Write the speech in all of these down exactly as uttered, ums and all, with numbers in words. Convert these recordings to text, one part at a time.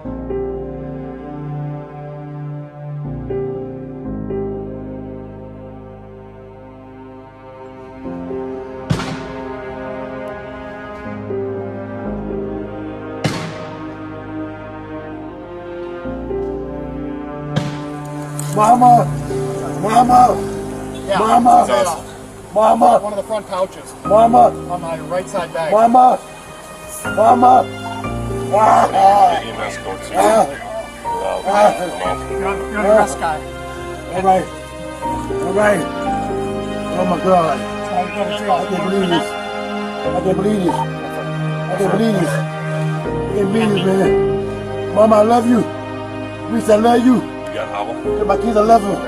Mama! Mama! Yeah, Mama! awesome. Mama! One of the front pouches. Mama! On my right side bag. Mama! Mama! Ah! E M S code too. Ah! Ah! You're, you're the best guy. All right. All right. Oh my God. I can't believe this. I can't believe this. I can't believe this. I can't believe this, man. Mama, I love you. Reese, I love you. You got Howell? My kids, I love them.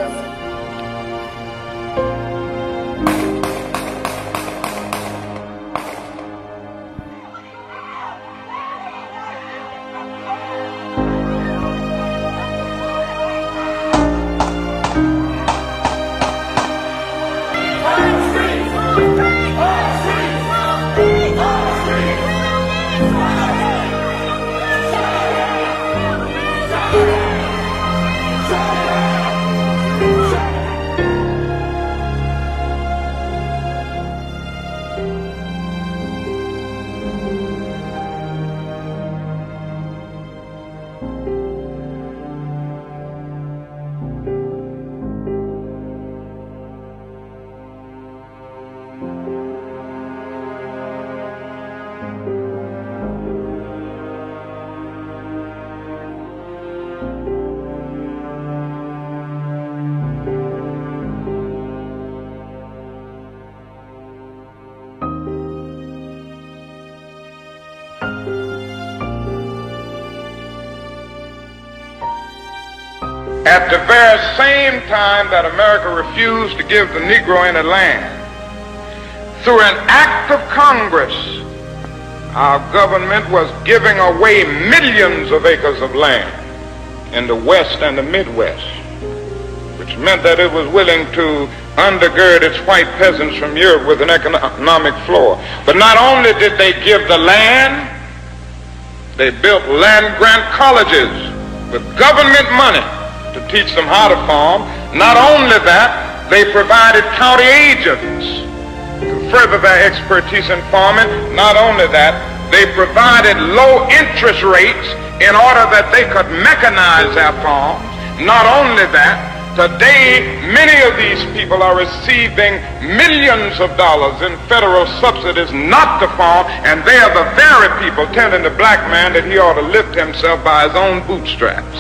At the very same time that America refused to give the Negro any land, through an act of Congress, our government was giving away millions of acres of land in the West and the Midwest, which meant that it was willing to undergird its white peasants from Europe with an economic floor. But not only did they give the land, they built land grant colleges with government money to teach them how to farm. Not only that, they provided county agents to further their expertise in farming. Not only that, they provided low interest rates in order that they could mechanize their farms. Not only that, today many of these people are receiving millions of dollars in federal subsidies not to farm, and they are the very people telling the black man that he ought to lift himself by his own bootstraps.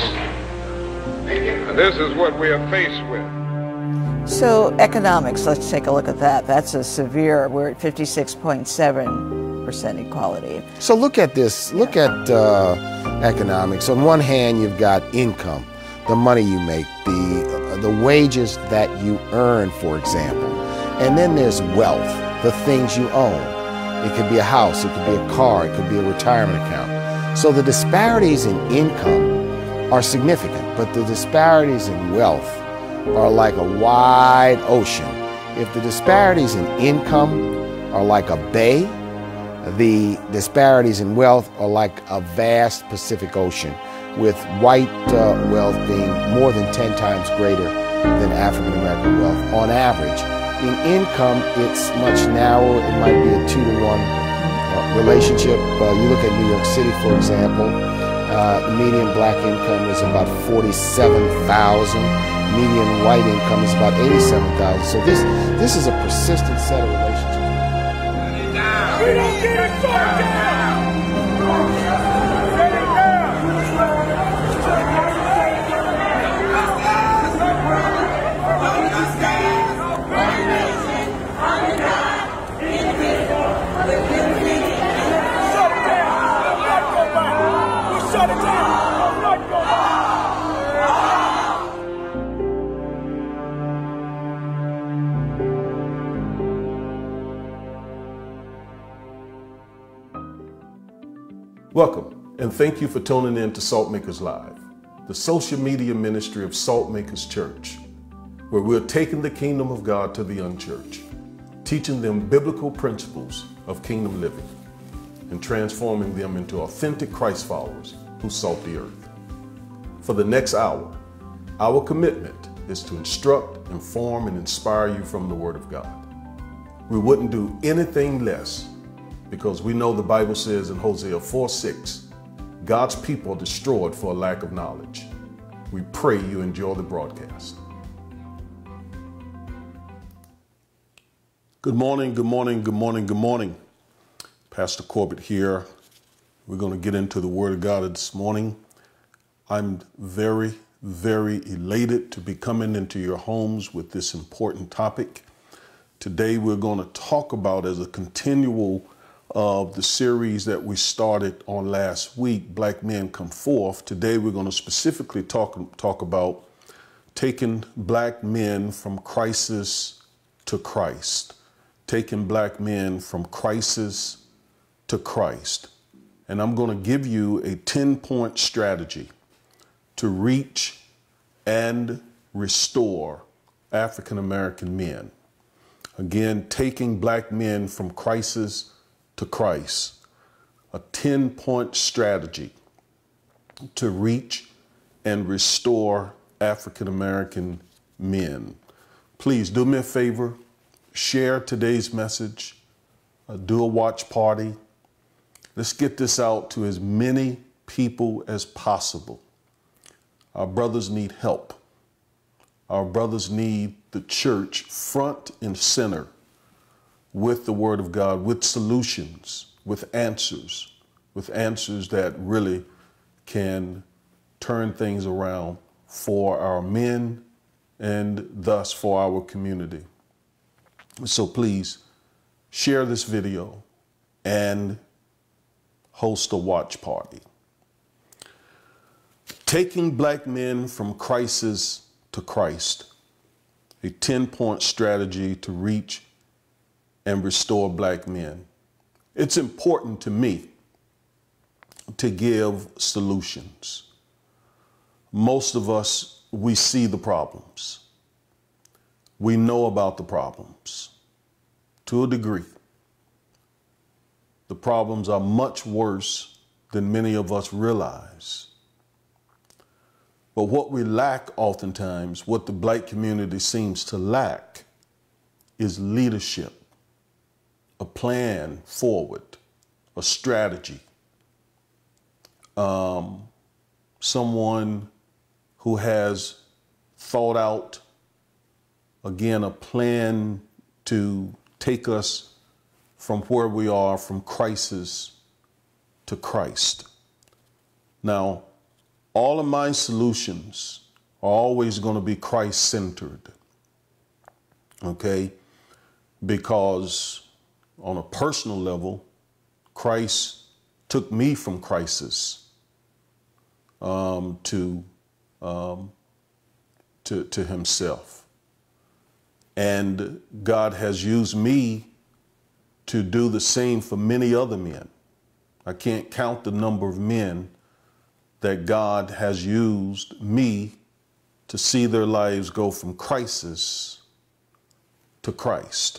This is what we are faced with. So economics, let's take a look at that. That's a severe, we're at fifty-six point seven percent equality. So look at this, look at uh, economics. On one hand, you've got income, the money you make, the, uh, the wages that you earn, for example. And then there's wealth, the things you own. It could be a house, it could be a car, it could be a retirement account. So the disparities in income are significant, but the disparities in wealth are like a wide ocean. If the disparities in income are like a bay, the disparities in wealth are like a vast Pacific Ocean, with white uh, wealth being more than ten times greater than African American wealth on average. In income, it's much narrower. It might be a two to one uh, relationship. Uh, you look at New York City, for example. Uh, the median black income is about forty-seven thousand. Median white income is about eighty-seven thousand. So this this is a persistent set of relationships. We don't get it down. Get it Shut it down! Let go! Welcome, and thank you for tuning in to Saltmakers Live, the social media ministry of Saltmakers Church, where we're taking the kingdom of God to the unchurched, teaching them biblical principles of kingdom living, and transforming them into authentic Christ followers who salt the earth. For the next hour, our commitment is to instruct, inform, and inspire you from the Word of God. We wouldn't do anything less because we know the Bible says in Hosea four six, God's people are destroyed for a lack of knowledge. We pray you enjoy the broadcast. Good morning, good morning, good morning, good morning. Pastor Corbett here. We're going to get into the Word of God this morning. I'm very, very elated to be coming into your homes with this important topic. Today we're going to talk about, as a continual of the series that we started on last week, Black Men Come Forth. Today we're going to specifically talk, talk about taking black men from crisis to Christ. Taking black men from crisis to Christ. And I'm going to give you a ten-point strategy to reach and restore African American men. Again, taking black men from crisis to Christ. A ten-point strategy to reach and restore African American men. Please do me a favor. Share today's message, uh, do a watch party. Let's get this out to as many people as possible. Our brothers need help. Our brothers need the church front and center with the Word of God, with solutions, with answers, with answers that really can turn things around for our men and thus for our community. So please share this video and host a watch party. Taking black men from crisis to Christ, a ten-point strategy to reach and restore black men. It's important to me to give solutions. Most of us, we see the problems. We know about the problems to a degree. The problems are much worse than many of us realize. But what we lack oftentimes, what the black community seems to lack, is leadership, a plan forward, a strategy, um, someone who has thought out, again, a plan to take us from where we are, from crisis to Christ. Now, all of my solutions are always going to be Christ-centered, okay? Because on a personal level, Christ took me from crisis um, to, um, to, to himself. And God has used me to do the same for many other men. I can't count the number of men that God has used me to see their lives go from crisis to Christ.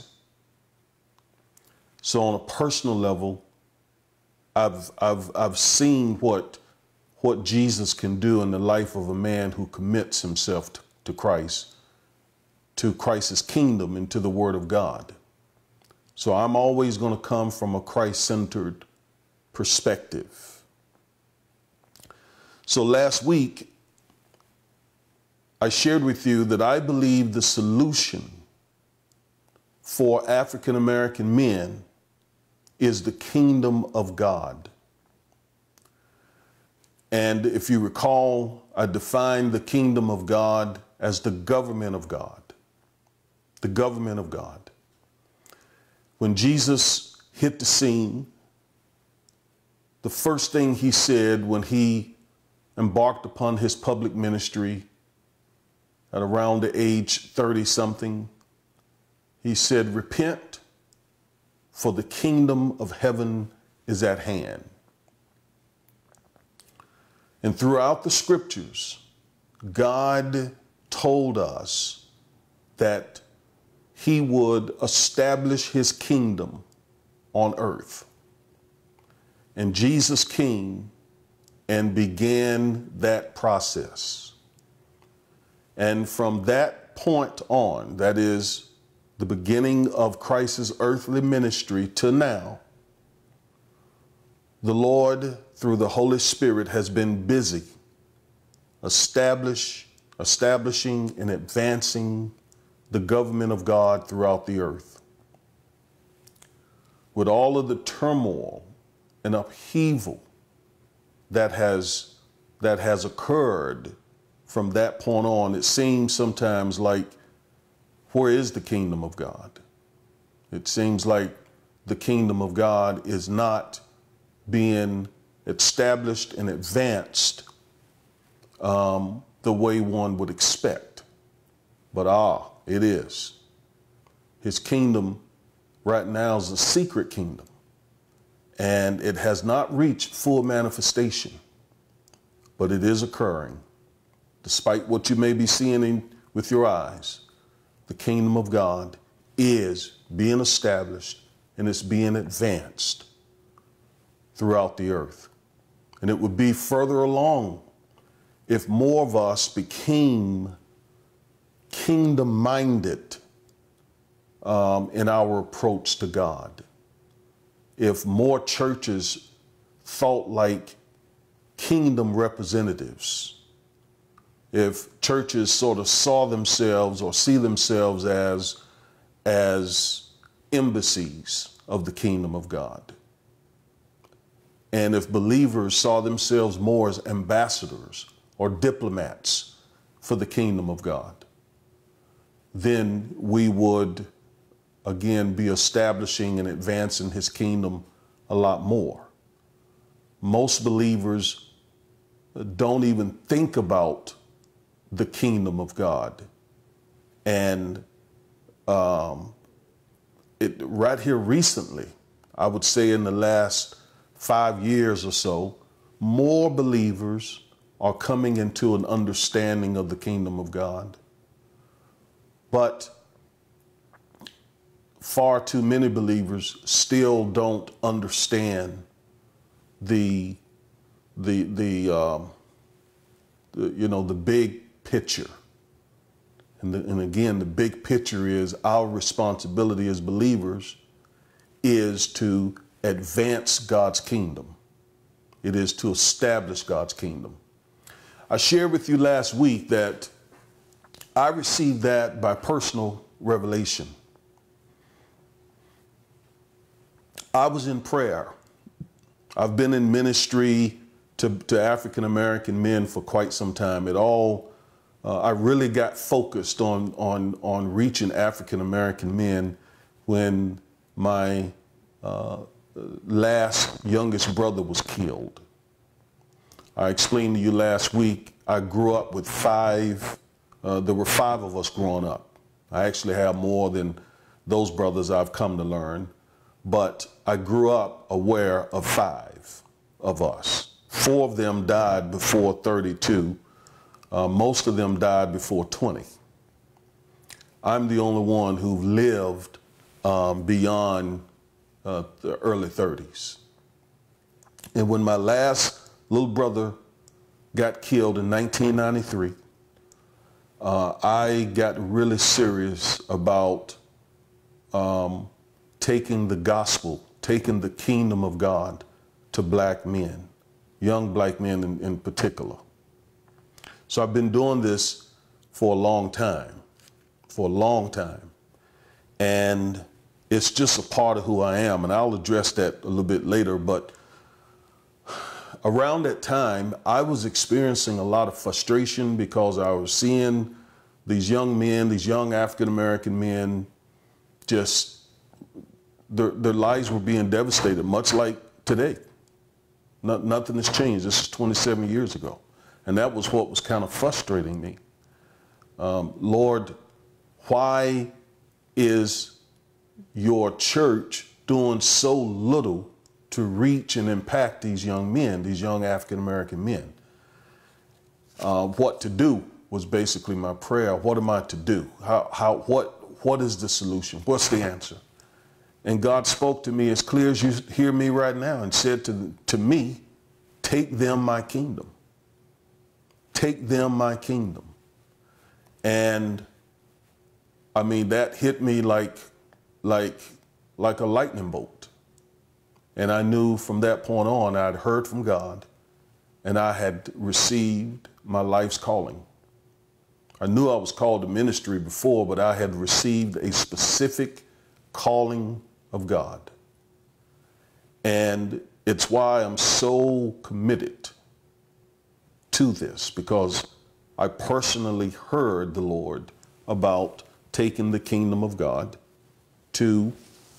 So on a personal level, I've, I've, I've seen what, what Jesus can do in the life of a man who commits himself to, to Christ, to Christ's kingdom and to the Word of God. So I'm always going to come from a Christ-centered perspective. So last week, I shared with you that I believe the solution for African American men is the kingdom of God. And if you recall, I defined the kingdom of God as the government of God. The government of God. When Jesus hit the scene, the first thing he said when he embarked upon his public ministry at around the age thirty something, he said, "Repent, for the kingdom of heaven is at hand." And throughout the scriptures, God told us that he would establish his kingdom on earth. And Jesus came and began that process. And from that point on, that is the beginning of Christ's earthly ministry to now, the Lord, through the Holy Spirit, has been busy establish, establishing and advancing the government of God throughout the earth. With all of the turmoil and upheaval that has, that has occurred from that point on, it seems sometimes like, where is the kingdom of God? It seems like the kingdom of God is not being established and advanced um, the way one would expect. But ah, it is. His kingdom right now is a secret kingdom, and it has not reached full manifestation, but it is occurring. Despite what you may be seeing in, with your eyes, the kingdom of God is being established and it's being advanced throughout the earth. And it would be further along if more of us became kingdom-minded um, in our approach to God. If more churches thought like kingdom representatives, if churches sort of saw themselves or see themselves as, as embassies of the kingdom of God, and if believers saw themselves more as ambassadors or diplomats for the kingdom of God, then we would again be establishing and advancing his kingdom a lot more. Most believers don't even think about the kingdom of God. And um, it right here recently, I would say in the last five years or so, more believers are coming into an understanding of the kingdom of God. But far too many believers still don't understand the, the, the, um, the you know, the big picture. And, the, and again, the big picture is our responsibility as believers is to advance God's kingdom. It is to establish God's kingdom. I shared with you last week that I received that by personal revelation. I was in prayer. I've been in ministry to, to African American men for quite some time. It all, uh, I really got focused on, on, on reaching African American men when my uh, last youngest brother was killed. I explained to you last week, I grew up with five, uh, there were five of us growing up. I actually have more than those brothers I've come to learn, but I grew up aware of five of us. Four of them died before thirty-two. Uh, most of them died before twenty. I'm the only one who lived um, beyond uh, the early thirties. And when my last little brother got killed in nineteen ninety-three, uh, I got really serious about um, taking the gospel, taking the kingdom of God to black men, young black men in, in particular. So I've been doing this for a long time, for a long time. And it's just a part of who I am, and I'll address that a little bit later, but around that time, I was experiencing a lot of frustration because I was seeing these young men, these young African-American men, just, their, their lives were being devastated, much like today. No, nothing has changed. This is twenty-seven years ago. And that was what was kind of frustrating me. Um, Lord, why is your church doing so little to reach and impact these young men, these young African-American men? Uh, what to do was basically my prayer. What am I to do? How, how, what, what is the solution? What's the answer? And God spoke to me as clear as you hear me right now and said to, to me, take them my kingdom. Take them my kingdom. And I mean, that hit me like, like, like a lightning bolt. And I knew from that point on, I'd heard from God and I had received my life's calling. I knew I was called to ministry before, but I had received a specific calling of God. And it's why I'm so committed to this, because I personally heard the Lord about taking the kingdom of God to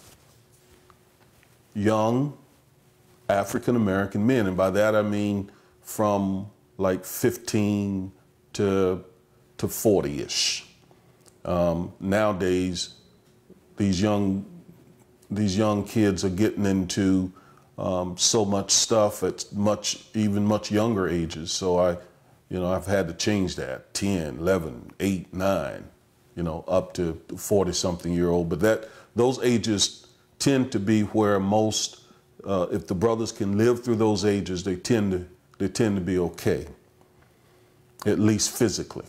young African American men. And by that I mean from like fifteen to to forty-ish. Um, nowadays, these young these young kids are getting into um, so much stuff at much even much younger ages. So I, you know, I've had to change that. ten, eleven, eight, nine, you know, up to forty something year old. But that those ages tend to be where most, uh, if the brothers can live through those ages, they tend to they tend to be okay, at least physically.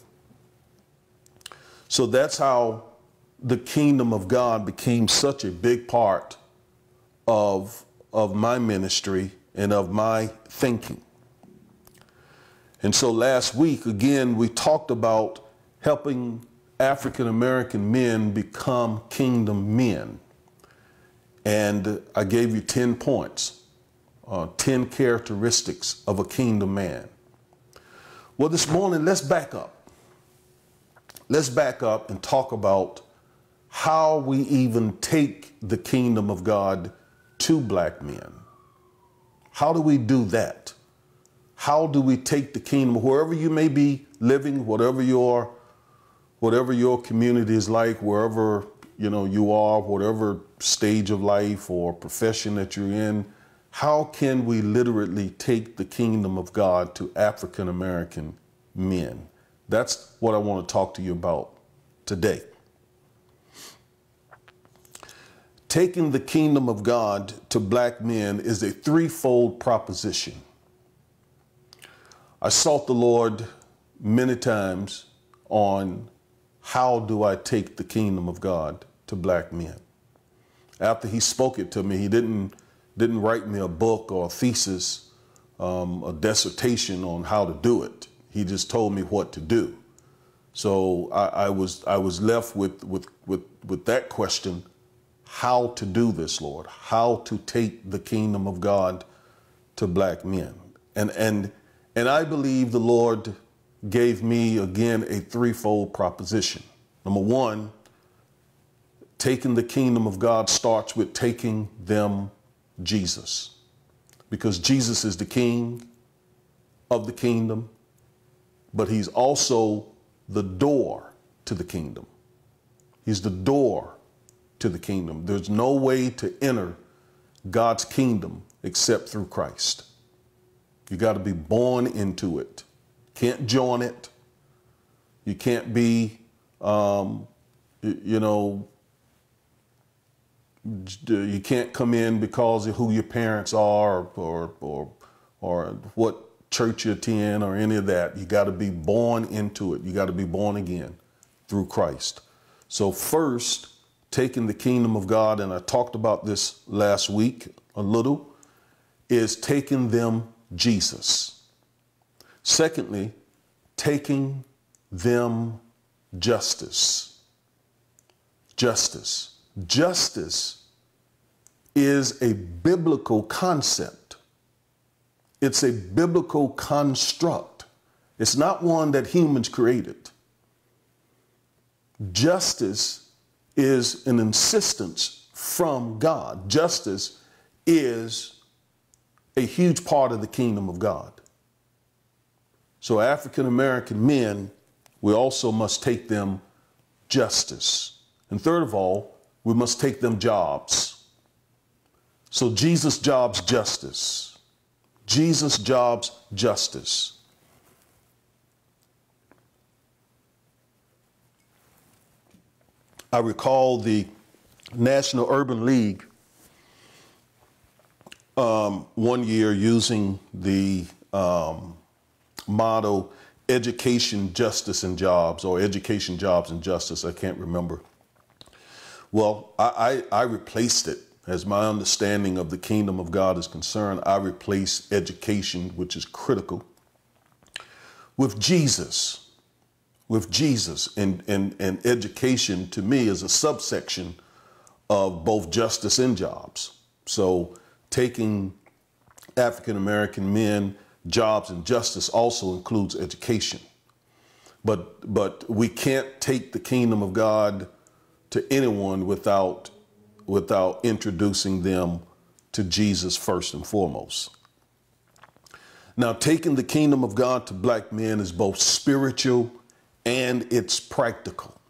So that's how the kingdom of God became such a big part of, of my ministry and of my thinking. And so last week, again, we talked about helping African American men become kingdom men. And I gave you ten points, uh, ten characteristics of a kingdom man. Well, this morning, let's back up. Let's back up and talk about how we even take the kingdom of God to black men. How do we do that? How do we take the kingdom, wherever you may be living, whatever your, whatever your community is like, wherever you know you are, whatever stage of life or profession that you're in, how can we literally take the kingdom of God to African American men? That's what I want to talk to you about today. Taking the kingdom of God to black men is a threefold proposition. I sought the Lord many times on how do I take the kingdom of God to black men. After he spoke it to me, he didn't, didn't write me a book or a thesis, um, a dissertation on how to do it. He just told me what to do. So I, I was I was left with, with, with, with that question, how to do this, Lord, how to take the kingdom of God to black men. And, and, and I believe the Lord gave me, again, a threefold proposition. Number one, taking the kingdom of God starts with taking them Jesus, because Jesus is the king of the kingdom, but he's also the door to the kingdom. He's the door to the kingdom. There's no way to enter God's kingdom except through Christ. You got to be born into it. Can't join it. You can't be, um, you, you know, you can't come in because of who your parents are or, or, or what church you attend or any of that. You got to be born into it. You got to be born again through Christ. So first, taking the kingdom of God, and I talked about this last week a little, is taking them Jesus. Secondly, taking them justice. Justice. Justice is a biblical concept. It's a biblical construct. It's not one that humans created. Justice is an insistence from God. Justice is a huge part of the kingdom of God. So African American men, we also must take them justice. And third of all, we must take them jobs. So Jesus' job's justice. Jesus' job's justice. I recall the National Urban League um, one year using the um, motto, education, justice, and jobs, or education, jobs, and justice. I can't remember. Well, I, I, I replaced it. As my understanding of the kingdom of God is concerned, I replaced education, which is critical, with Jesus. With Jesus. And, and, and education, to me, is a subsection of both justice and jobs. So taking African American men, jobs, and justice also includes education. But, but we can't take the kingdom of God to anyone without, without introducing them to Jesus first and foremost. Now, taking the kingdom of God to black men is both spiritual and it's practical.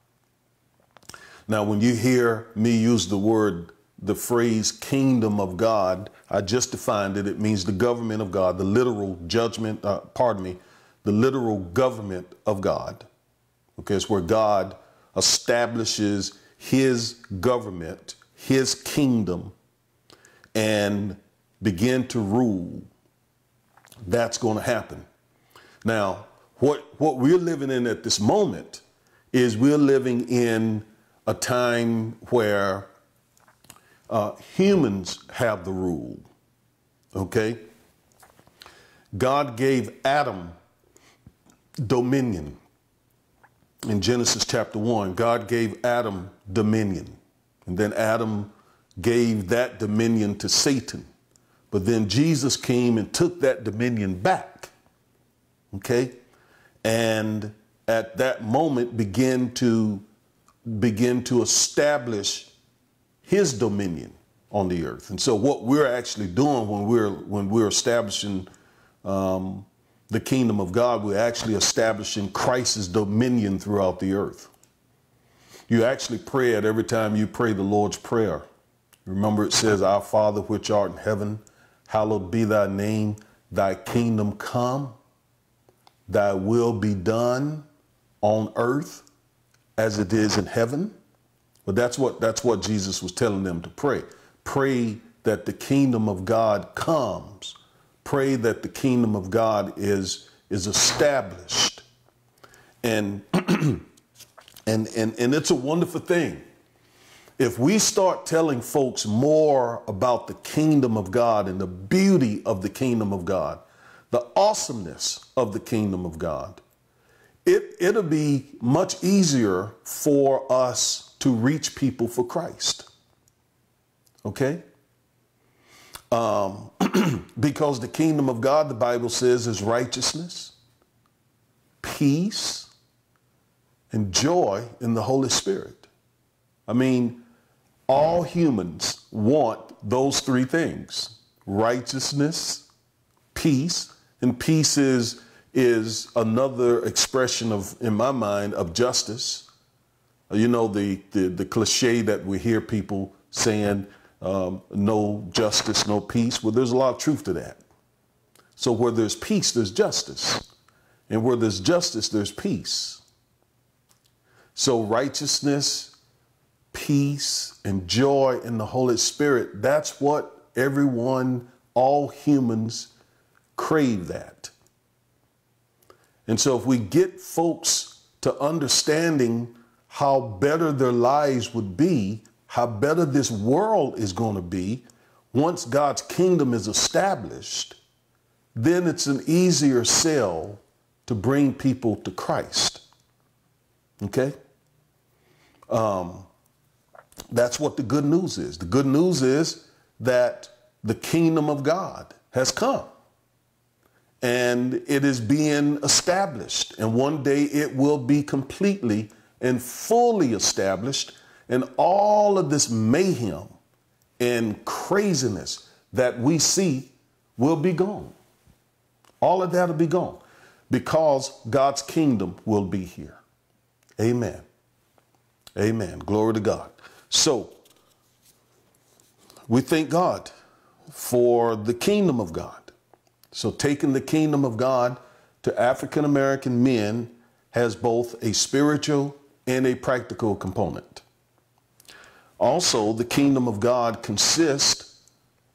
Now, when you hear me use the word, the phrase kingdom of God, I just defined it. It means the government of God, the literal judgment, uh, pardon me, the literal government of God. Okay, it's where God establishes his government, his kingdom, and begin to rule. That's going to happen. Now, what, what we're living in at this moment is we're living in a time where uh, humans have the rule. Okay? God gave Adam dominion. In Genesis chapter one, God gave Adam dominion. And then Adam gave that dominion to Satan. But then Jesus came and took that dominion back. Okay? And at that moment began to begin to establish his dominion on the earth. And so what we're actually doing when we're when we're establishing um, the kingdom of God, we're actually establishing Christ's dominion throughout the earth. You actually pray it every time you pray the Lord's Prayer. Remember, it says, "Our Father which art in heaven, hallowed be thy name, thy kingdom come, thy will be done on earth as it is in heaven." But that's what that's what Jesus was telling them to pray. Pray that the kingdom of God comes. Pray that the kingdom of God is is established. And and and and it's a wonderful thing. If we start telling folks more about the kingdom of God and the beauty of the kingdom of God, the awesomeness of the kingdom of God, it, it'll be much easier for us to reach people for Christ. Okay? Um, because the kingdom of God, the Bible says, is righteousness, peace, and joy in the Holy Spirit. I mean, all humans want those three things: righteousness, peace, and peace is, is another expression of, in my mind, of justice. You know, the, the, the cliche that we hear people saying, um, no justice, no peace. Well, there's a lot of truth to that. So where there's peace, there's justice. And where there's justice, there's peace. So righteousness, peace, and joy in the Holy Spirit, that's what everyone, all humans crave that. And so if we get folks to understanding how better their lives would be, how better this world is going to be once God's kingdom is established, then it's an easier sell to bring people to Christ. Okay? Um, that's what the good news is. The good news is that the kingdom of God has come and it is being established, and one day it will be completely and fully established, and all of this mayhem and craziness that we see will be gone. All of that will be gone because God's kingdom will be here. Amen. Amen. Glory to God. So we thank God for the kingdom of God. So taking the kingdom of God to African American men has both a spiritual and a practical component. Also, the kingdom of God consists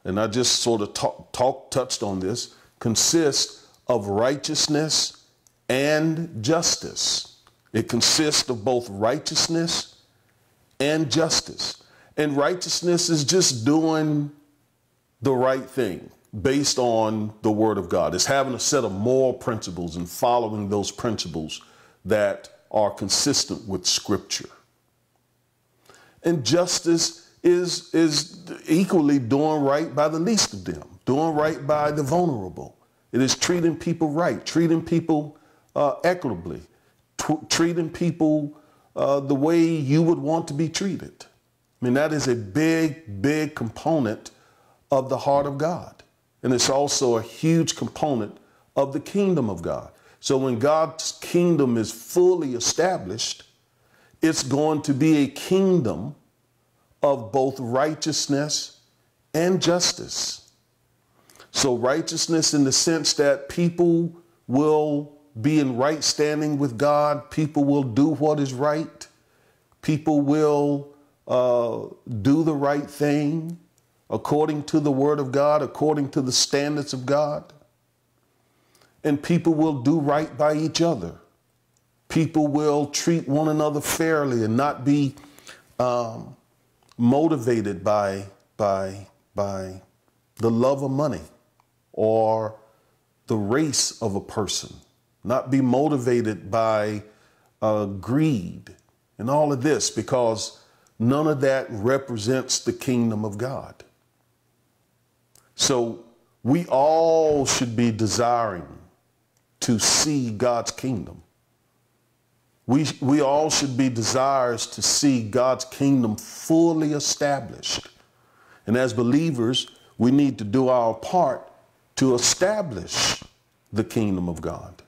and I just sort of talk, talk touched on this, consists of righteousness and justice. It consists of both righteousness and justice. And righteousness is just doing the right thing based on the Word of God. It's having a set of moral principles and following those principles that are consistent with Scripture. And justice is, is equally doing right by the least of them, doing right by the vulnerable. It is treating people right, treating people uh, equitably, t- treating people uh, the way you would want to be treated. I mean, that is a big, big component of the heart of God. And it's also a huge component of the kingdom of God. So when God's kingdom is fully established, it's going to be a kingdom of both righteousness and justice. So righteousness in the sense that people will be in right standing with God. People will do what is right. People will uh, do the right thing according to the Word of God, according to the standards of God. And people will do right by each other. People will treat one another fairly and not be um, motivated by, by, by the love of money or the race of a person, not be motivated by uh, greed and all of this, because none of that represents the kingdom of God. So we all should be desiring to see God's kingdom. We, we all should be desirous to see God's kingdom fully established. And as believers, we need to do our part to establish the kingdom of God.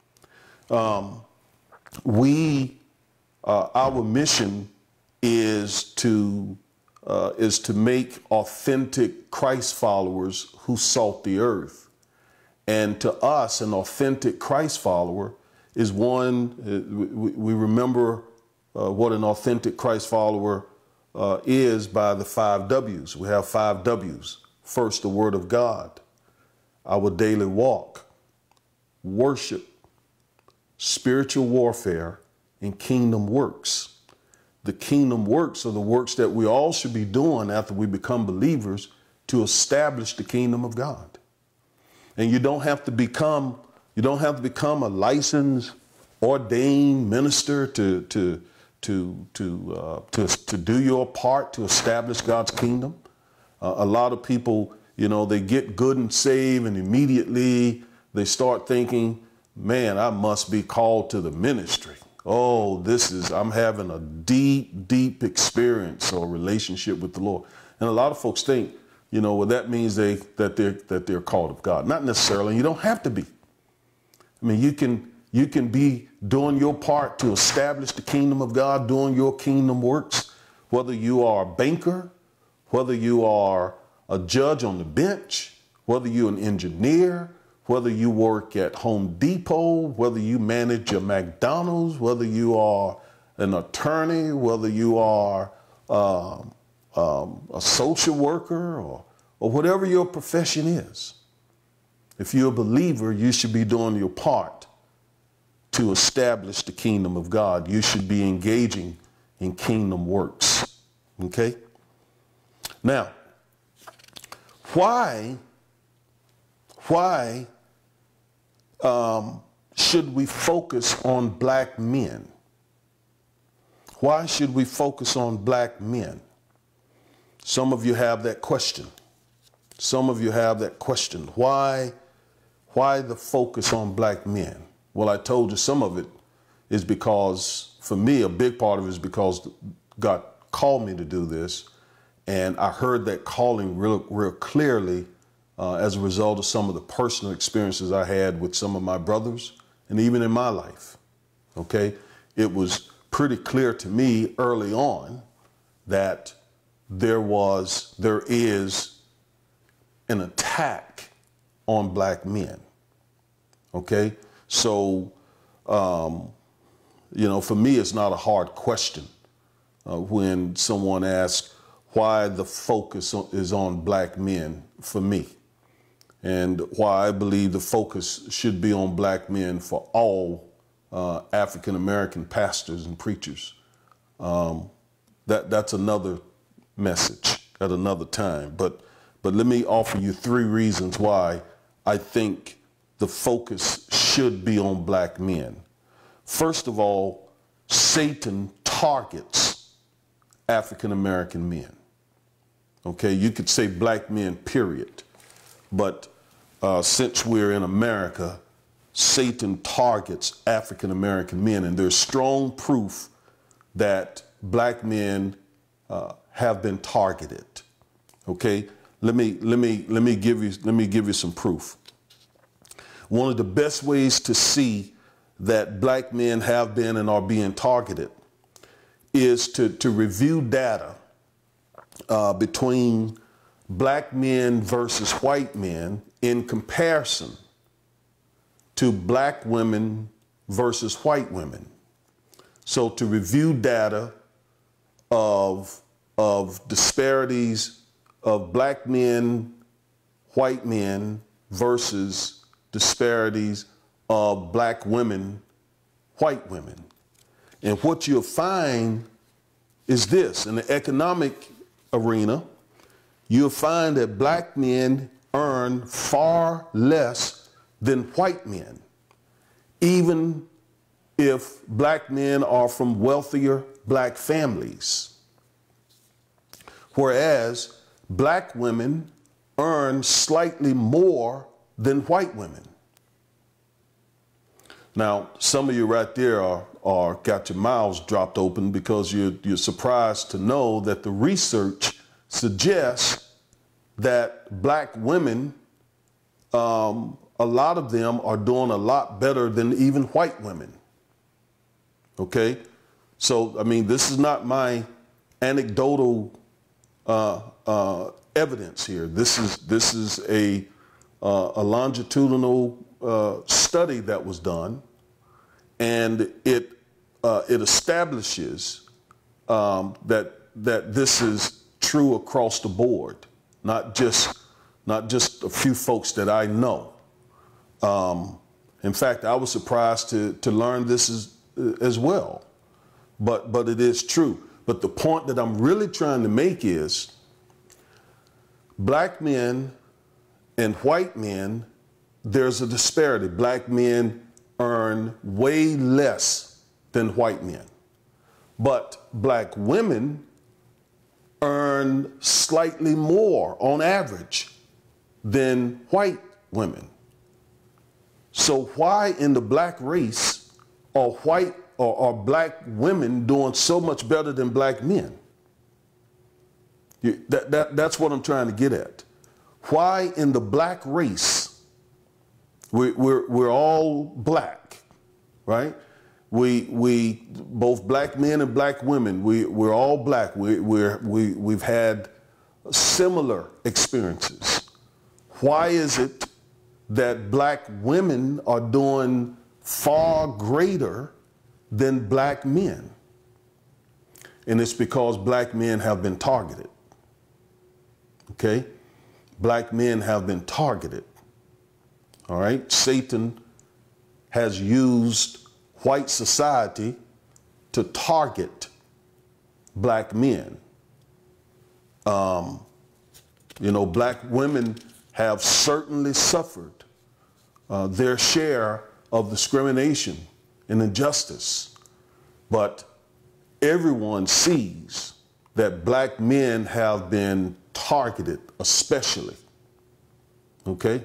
Um, we, uh, our mission is to, uh, is to make authentic Christ followers who salt the earth. And to us, an authentic Christ follower is one, uh, we, we remember uh, what an authentic Christ follower uh, is by the five W's. We have five W's. First, the Word of God, our daily walk, worship, spiritual warfare, and kingdom works. The kingdom works are the works that we all should be doing after we become believers to establish the kingdom of God. And you don't have to become, you don't have to become a licensed, ordained minister to, to, to, to, uh, to, to do your part to establish God's kingdom. Uh, a lot of people, you know, they get good and saved and immediately they start thinking, man, I must be called to the ministry. Oh, this is, I'm having a deep, deep experience or relationship with the Lord. And a lot of folks think, you know, well, that means they that they're that they're called of God. Not necessarily. You don't have to be. I mean, you can you can be doing your part to establish the kingdom of God, doing your kingdom works, whether you are a banker, whether you are a judge on the bench, whether you're an engineer, whether you work at Home Depot, whether you manage a McDonald's, whether you are an attorney, whether you are um, Um, a social worker or, or whatever your profession is. If you're a believer, you should be doing your part to establish the kingdom of God. You should be engaging in kingdom works. Okay? Now, why, why um, should we focus on black men? Why should we focus on black men? Some of you have that question. Some of you have that question. Why, why the focus on black men? Well, I told you some of it is because, for me, a big part of it is because God called me to do this. And I heard that calling real, real clearly uh, as a result of some of the personal experiences I had with some of my brothers and even in my life. Okay. It was pretty clear to me early on that there was, there is an attack on black men. Okay. So, um, you know, for me, it's not a hard question uh, when someone asks, why the focus is on black men for me, and why I believe the focus should be on black men for all uh, African American pastors and preachers. Um, that that's another message at another time. But but let me offer you three reasons why I think the focus should be on black men. First of all, Satan targets African American men. Okay, you could say black men, period. But uh, since we're in America, Satan targets African American men, and there's strong proof that black men uh, have been targeted. Okay, let me let me let me give you let me give you some proof. One of the best ways to see that black men have been and are being targeted is to to review data uh, between black men versus white men in comparison to black women versus white women. So to review data of, of disparities of black men, white men versus disparities of black women, white women. And what you'll find is this: in the economic arena, you'll find that black men earn far less than white men, even if black men are from wealthier black families. Whereas black women earn slightly more than white women. Now, some of you right there are, are got your mouths dropped open because you're, you're surprised to know that the research suggests that black women, um, a lot of them are doing a lot better than even white women. Okay, so I mean, this is not my anecdotal uh, uh, evidence here. This is this is a uh, a longitudinal uh, study that was done, and it uh, it establishes um, that that this is true across the board, not just not just a few folks that I know. Um, in fact, I was surprised to to learn this is. as well, but but it is true. But the point that I'm really trying to make is black men and white men, there's a disparity. Black men earn way less than white men, but black women earn slightly more on average than white women. So why in the black race are white or are black women doing so much better than black men? You, that, that, that's what I'm trying to get at. Why in the black race, we, we're, we're all black, right? We, we, both black men and black women, we, we're all black. We, we're, we, we've had similar experiences. Why is it that black women are doing far greater than black men? And it's because black men have been targeted. Okay? Black men have been targeted. All right? Satan has used white society to target black men. Um, you know, black women have certainly suffered uh, their share of discrimination and injustice, but everyone sees that black men have been targeted especially. Okay?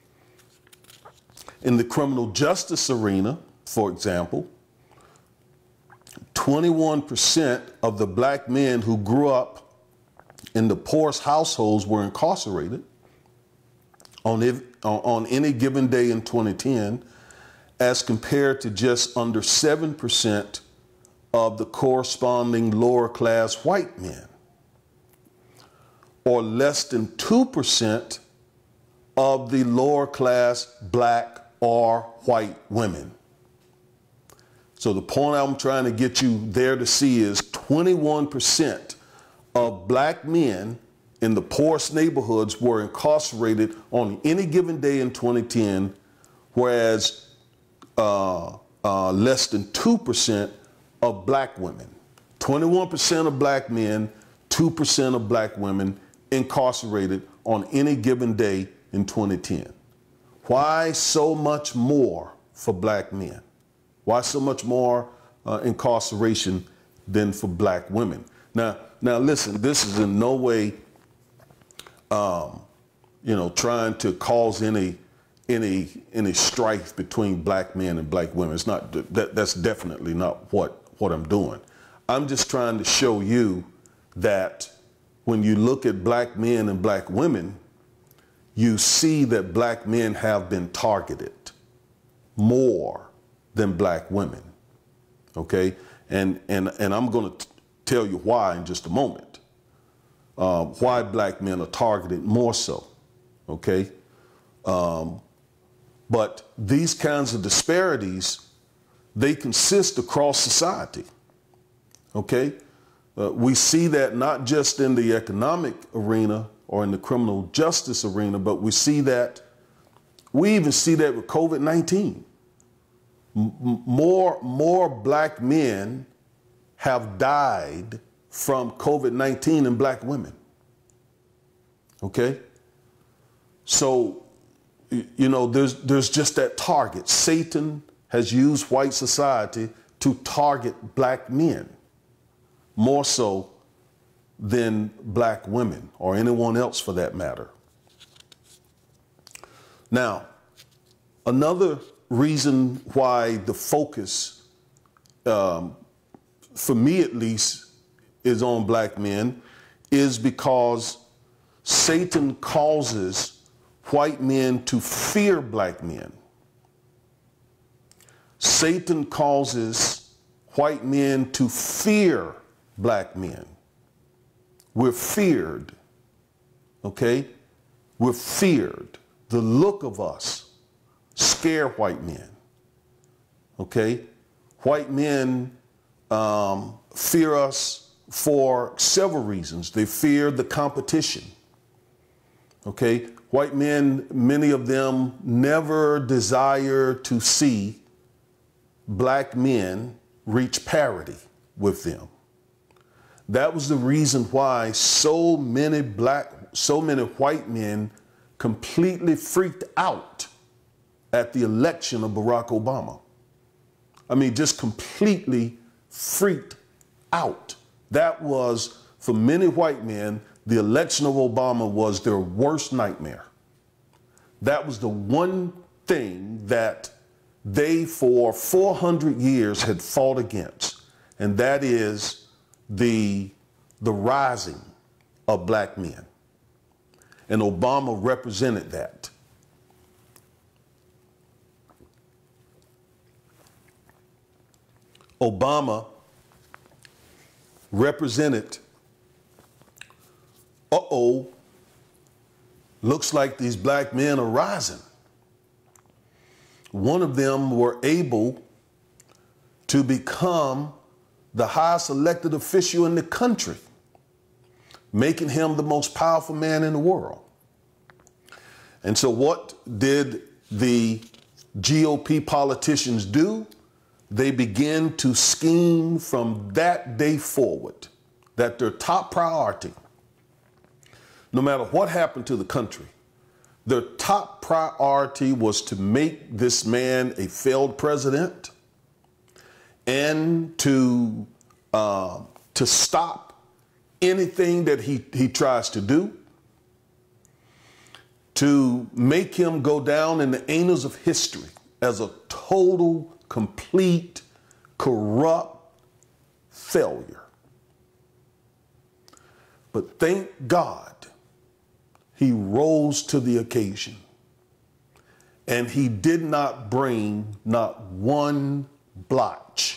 In the criminal justice arena, for example, twenty-one percent of the black men who grew up in the poorest households were incarcerated on, on any given day in twenty ten, as compared to just under seven percent of the corresponding lower class white men, or less than two percent of the lower class black or white women. So the point I'm trying to get you there to see is twenty-one percent of black men in the poorest neighborhoods were incarcerated on any given day in twenty ten, whereas uh, uh, less than two percent of black women. twenty-one percent of black men, two percent of black women incarcerated on any given day in twenty ten. Why so much more for black men? Why so much more uh, incarceration than for black women? Now, now listen, this is in no way, um, you know, trying to cause any, any, any strife between black men and black women. It's not, that, that's definitely not what, what I'm doing. I'm just trying to show you that when you look at black men and black women, you see that black men have been targeted more than black women. Okay, and and and I'm going to tell you why in just a moment. Uh, why black men are targeted more so. Okay, um, but these kinds of disparities, they consist across society. Okay, uh, we see that not just in the economic arena or in the criminal justice arena, but we see that, we even see that with COVID nineteen. M- more, more black men have died from COVID nineteen than black women. Okay? So, you know, there's, there's just that target. Satan has used white society to target black men more so than black women or anyone else for that matter. Now, another reason why the focus, um, for me at least, is on black men is because Satan causes white men to fear black men. Satan causes white men to fear black men. We're feared, okay? We're feared. The look of us scare white men, okay? White men um, fear us for several reasons. They fear the competition, okay? White men, many of them never desire to see black men reach parity with them. That was the reason why so many black, so many white men completely freaked out at the election of Barack Obama. I mean, just completely freaked out. That was, for many white men, the election of Obama was their worst nightmare. That was the one thing that they, for four hundred years, had fought against, and that is the, the rising of black men. And Obama represented that. Obama represented, uh-oh, looks like these black men are rising. One of them were able to become the highest elected official in the country, making him the most powerful man in the world. And so what did the G O P politicians do? They began to scheme from that day forward that their top priority, no matter what happened to the country, their top priority was to make this man a failed president and to uh, to stop anything that he, he tries to do, to make him go down in the annals of history as a total, complete, corrupt failure. But thank God he rose to the occasion, and he did not bring not one blotch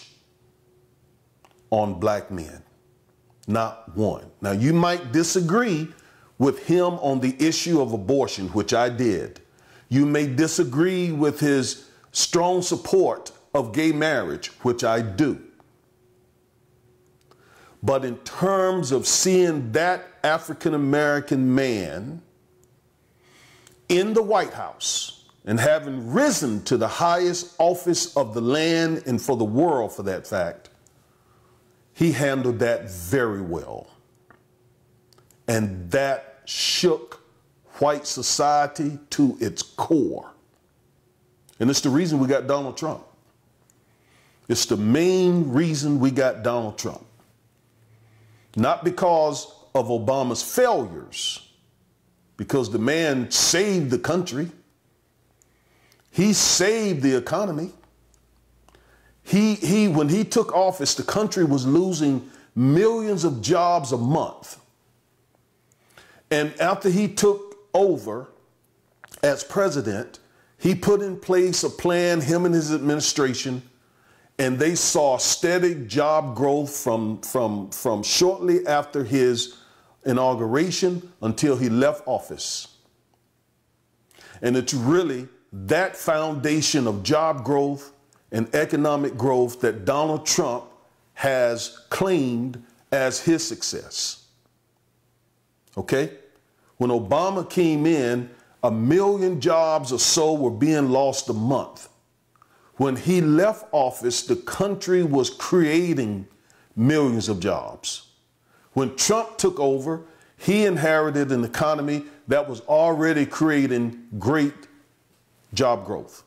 on black men, not one. Now, you might disagree with him on the issue of abortion, which I did. You may disagree with his strong support of gay marriage, which I do. But in terms of seeing that African American man in the White House and having risen to the highest office of the land and for the world, for that fact, he handled that very well. And that shook white society to its core. And it's the reason we got Donald Trump. It's the main reason we got Donald Trump. Not because of Obama's failures, because the man saved the country. He saved the economy. He, he, when he took office, the country was losing millions of jobs a month. And after he took over as president, he put in place a plan, him and his administration, and they saw steady job growth from, from, from shortly after his inauguration until he left office. And it's really that foundation of job growth and economic growth that Donald Trump has claimed as his success. Okay? When Obama came in, a million jobs or so were being lost a month. When he left office, the country was creating millions of jobs. When Trump took over, he inherited an economy that was already creating great job growth.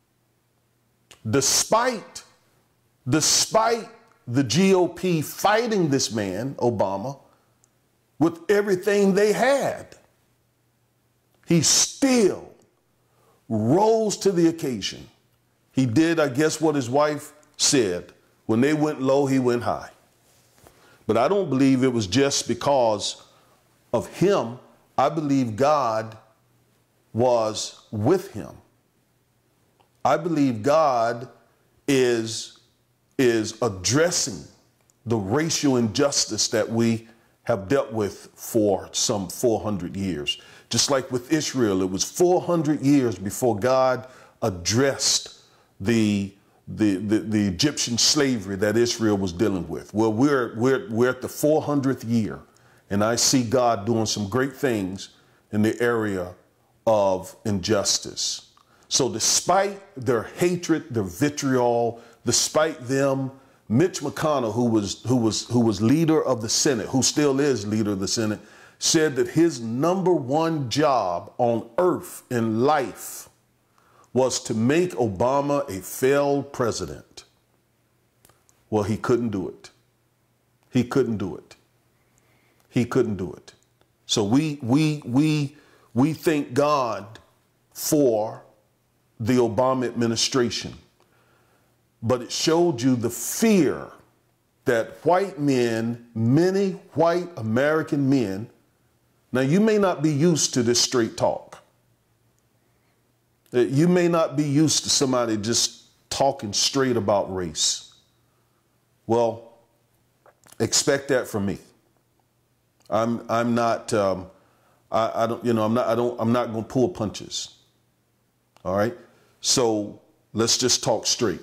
Despite, despite the G O P fighting this man, Obama, with everything they had, he still rose to the occasion. He did, I guess, what his wife said. When they went low, he went high. But I don't believe it was just because of him. I believe God was with him. I believe God is, is addressing the racial injustice that we have dealt with for some four hundred years. Just like with Israel, it was four hundred years before God addressed the, the, the, the Egyptian slavery that Israel was dealing with. Well, we're, we're, we're at the four hundredth year, and I see God doing some great things in the area of injustice. So despite their hatred, their vitriol, despite them, Mitch McConnell, who was, who was, who was leader of the Senate, who still is leader of the Senate, said that his number one job on earth in life was to make Obama a failed president. Well, he couldn't do it. He couldn't do it. He couldn't do it. So we, we, we, we thank God for the Obama administration. But it showed you the fear that white men, many white American men, now you may not be used to this straight talk. You may not be used to somebody just talking straight about race. Well, expect that from me. I'm I'm not um, I, I don't you know I'm not I don't I'm not going to pull punches. All right. So let's just talk straight.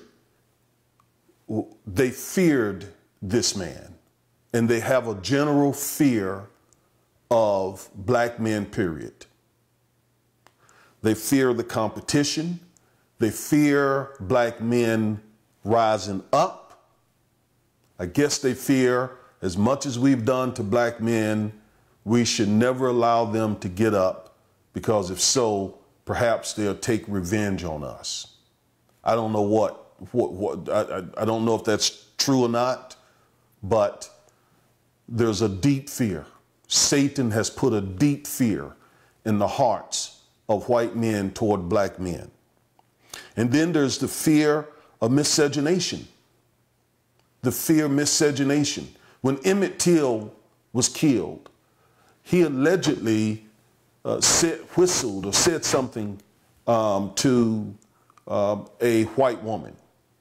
They feared this man, and they have a general fear of black men, period. They fear the competition. They fear black men rising up. I guess they fear, as much as we've done to black men, we should never allow them to get up, because if so, perhaps they'll take revenge on us. I don't know what, what, what I, I, I don't know if that's true or not, but there's a deep fear. Satan has put a deep fear in the hearts of white men toward black men. And then there's the fear of miscegenation. The fear of miscegenation. When Emmett Till was killed, he allegedly uh, said, whistled or said something um, to uh, a white woman.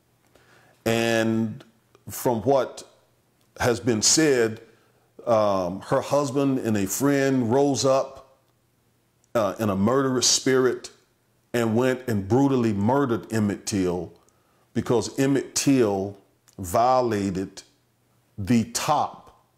And from what has been said, um, her husband and a friend rose up uh, in a murderous spirit and went and brutally murdered Emmett Till, because Emmett Till violated the top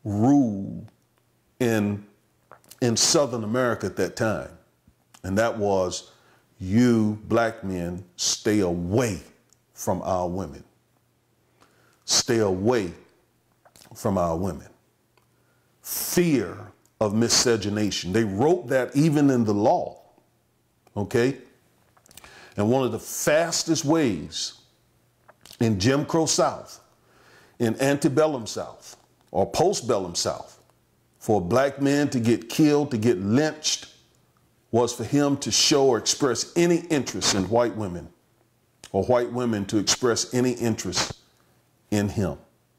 rule in, in Southern America at that time. And that was, you black men stay away from our women. Stay away from our women. Fear of miscegenation. They wrote that even in the law. Okay? And one of the fastest ways in Jim Crow South, in antebellum South, or postbellum South, for a black man to get killed, to get lynched, was for him to show or express any interest in white women, or white women to express any interest in him.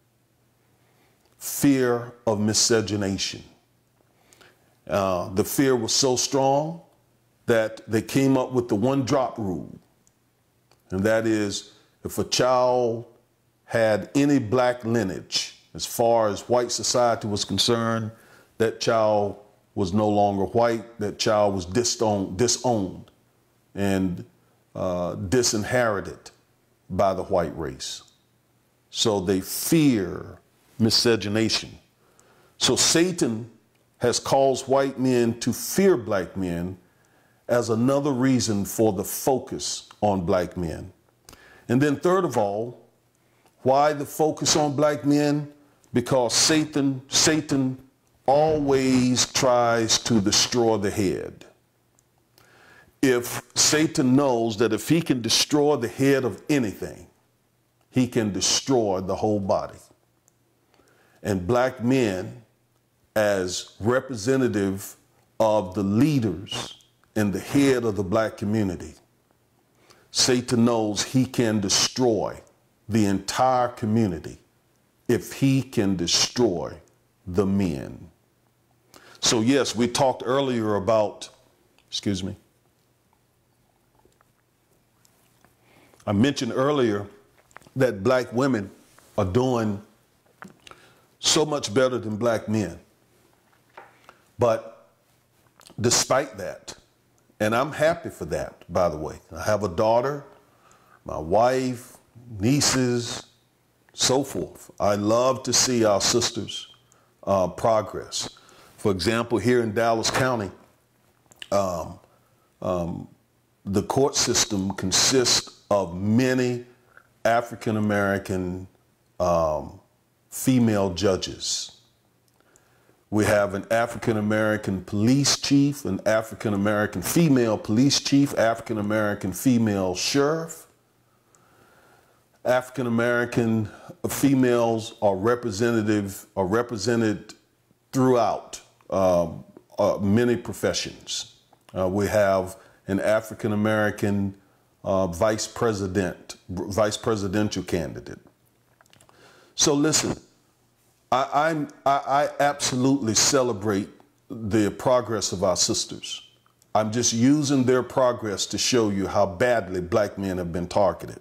Fear of miscegenation. Uh, the fear was so strong that they came up with the one drop rule. And that is, if a child had any black lineage, as far as white society was concerned, that child was no longer white, that child was disowned, disowned and uh, disinherited by the white race. So they fear miscegenation. So Satan has caused white men to fear black men as another reason for the focus on black men. And then third of all, why the focus on black men? Because Satan, Satan always tries to destroy the head. If Satan knows that if he can destroy the head of anything, he can destroy the whole body. And black men, as representative of the leaders and the head of the black community, Satan knows he can destroy the entire community if he can destroy the men. So yes, we talked earlier about, excuse me, I mentioned earlier that black women are doing so much better than black men. But despite that, and I'm happy for that, by the way, I have a daughter, my wife, nieces, so forth. I love to see our sisters uh, progress. For example, here in Dallas County, um, um, the court system consists of many African-American um, female judges. We have an African-American police chief, an African-American female police chief, African-American female sheriff. African-American females are representative, are represented throughout um, uh, many professions. Uh, we have an African-American uh, vice president, vice presidential candidate. So listen, I, I'm, I, I absolutely celebrate the progress of our sisters. I'm just using their progress to show you how badly black men have been targeted.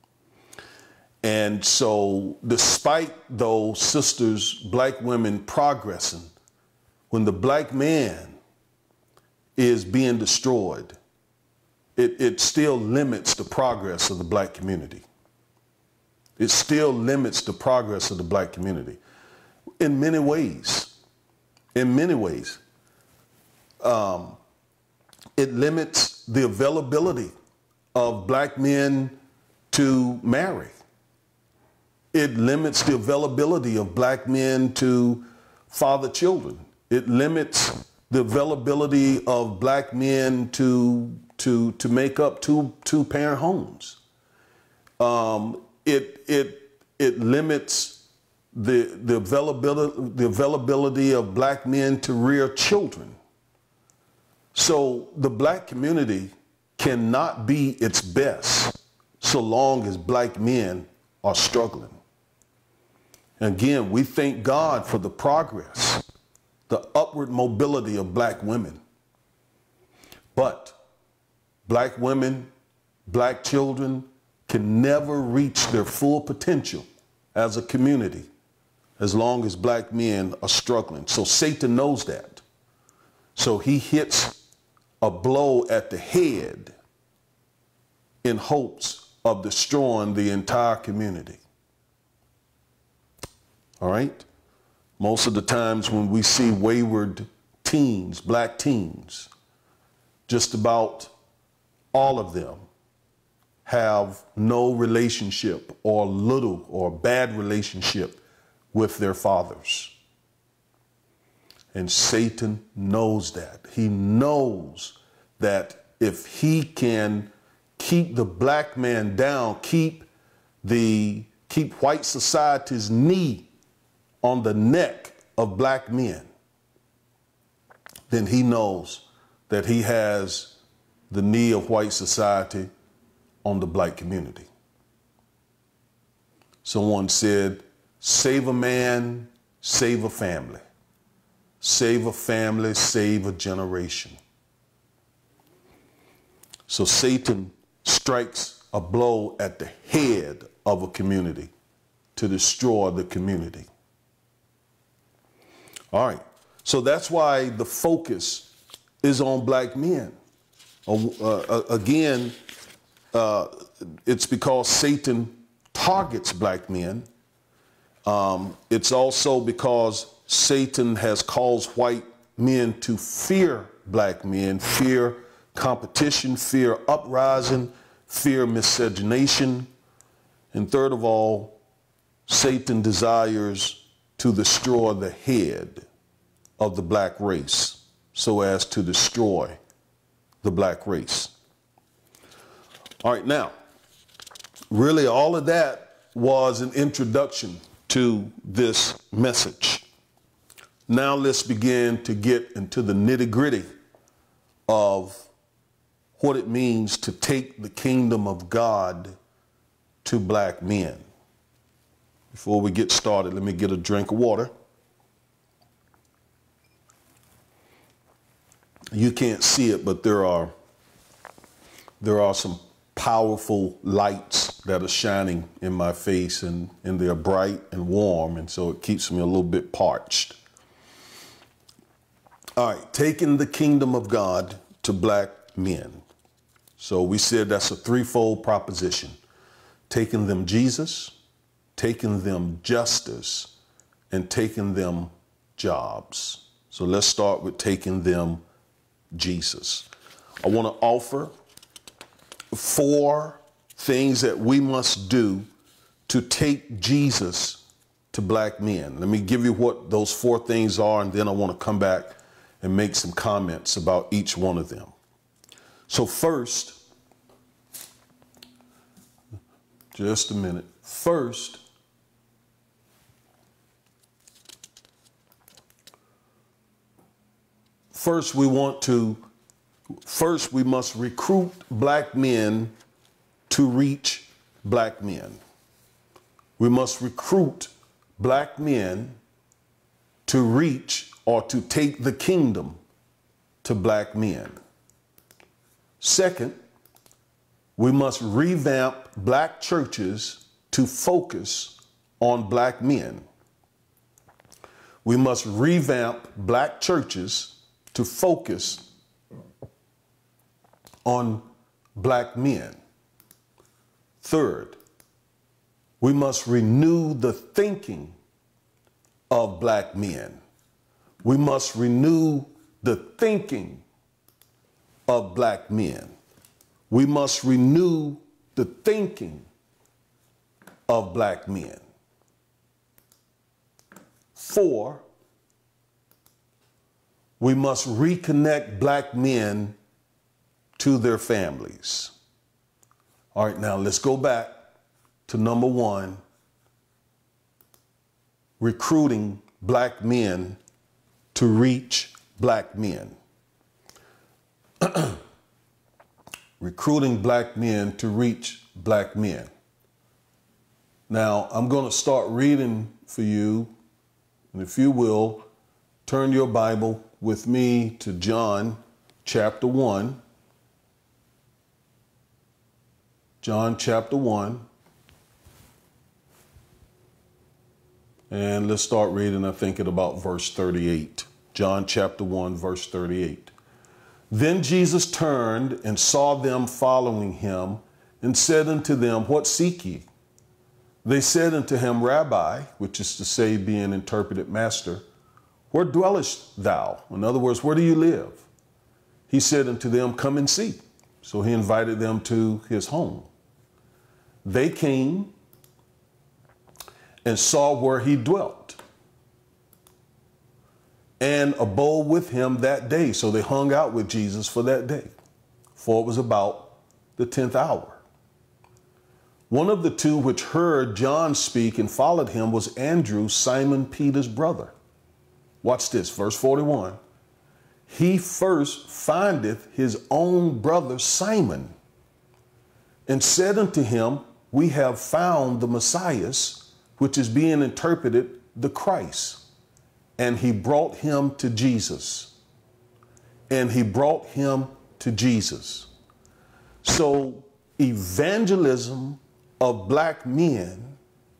And so despite those sisters, black women progressing, when the black man is being destroyed, it, it still limits the progress of the black community. It still limits the progress of the black community in many ways. In many ways. Um, it limits the availability of black men to marry. It limits the availability of black men to father children. It limits the availability of black men to, to, to make up two, two parent homes. Um, it, it, it limits the, the, availability, the availability of black men to rear children. So the black community cannot be its best so long as black men are struggling. Again, we thank God for the progress, the upward mobility of black women. But black women, black children can never reach their full potential as a community as long as black men are struggling. So Satan knows that. So he hits a blow at the head in hopes of destroying the entire community. All right. Most of the times when we see wayward teens, black teens, just about all of them have no relationship or little or bad relationship with their fathers. And Satan knows that. He knows that if he can keep the black man down, keep the keep white society's knee on the neck of black men, then he knows that he has the knee of white society on the black community. Someone said, save a man, save a family. Save a family, save a generation. So Satan strikes a blow at the head of a community to destroy the community. All right. So that's why the focus is on black men. Uh, uh, again, uh, it's because Satan targets black men. Um, it's also because Satan has caused white men to fear black men, fear competition, fear uprising, fear miscegenation. And third of all, Satan desires to destroy the head of the black race so as to destroy the black race. All right, now, really all of that was an introduction to this message. Now let's begin to get into the nitty-gritty of what it means to take the kingdom of God to black men. Before we get started, let me get a drink of water. You can't see it, but there are there are some powerful lights that are shining in my face, and, and they're bright and warm, and so it keeps me a little bit parched. All right, taking the kingdom of God to black men. So we said that's a threefold proposition. Taking them Jesus, taking them justice, and taking them jobs. So let's start with taking them Jesus. I want to offer four things that we must do to take Jesus to black men. Let me give you what those four things are, and then I want to come back and make some comments about each one of them. So first, just a minute. First, first we want to, first we must recruit black men to reach black men. We must recruit black men to reach or to take the kingdom to black men. Second, we must revamp black churches to focus on black men. We must revamp black churches to focus on black men. Third, we must renew the thinking of black men. We must renew the thinking of black men. We must renew the thinking of black men. Four, we must reconnect black men to their families. All right, now let's go back to number one, recruiting black men to reach black men. Recruiting black men to reach black men. Now, I'm going to start reading for you, and if you will, turn your Bible with me to John chapter one. John chapter one. And let's start reading, I think, at about verse thirty-eight. John chapter one, verse thirty-eight. Then Jesus turned and saw them following him and said unto them, What seek ye? They said unto him, Rabbi, which is to say, being interpreted, Master, where dwellest thou? In other words, where do you live? He said unto them, Come and see. So he invited them to his home. They came and saw where he dwelt and abode with him that day. So they hung out with Jesus for that day, for it was about the tenth hour. One of the two which heard John speak and followed him was Andrew, Simon Peter's brother. Watch this, verse forty-one. He first findeth his own brother Simon and said unto him, We have found the Messiah, which is being interpreted the Christ. And he brought him to Jesus. And he brought him to Jesus. So evangelism of black men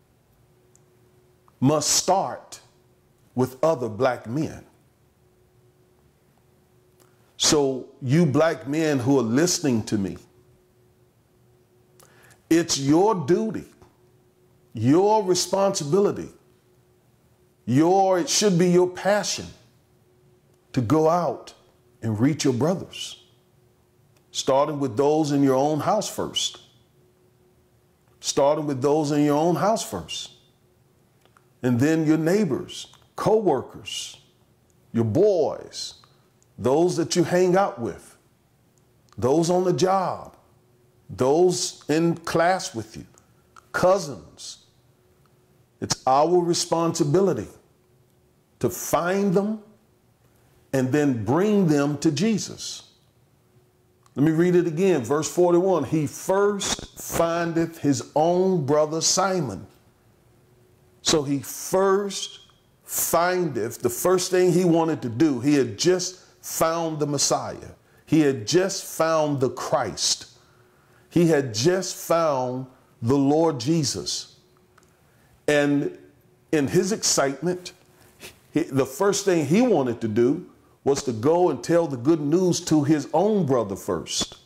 must start with other black men. So you black men who are listening to me, it's your duty, your responsibility, your, it should be your passion to go out and reach your brothers, starting with those in your own house first. Starting with those in your own house first. And then your neighbors, co-workers, your boys, those that you hang out with, those on the job, those in class with you, cousins. It's our responsibility to find them and then bring them to Jesus. Let me read it again. Verse forty-one. He first findeth his own brother Simon. So he first findeth, the first thing he wanted to do, he had just found the Messiah. He had just found the Christ. He had just found the Lord Jesus. And in his excitement, he, the first thing he wanted to do was to go and tell the good news to his own brother first.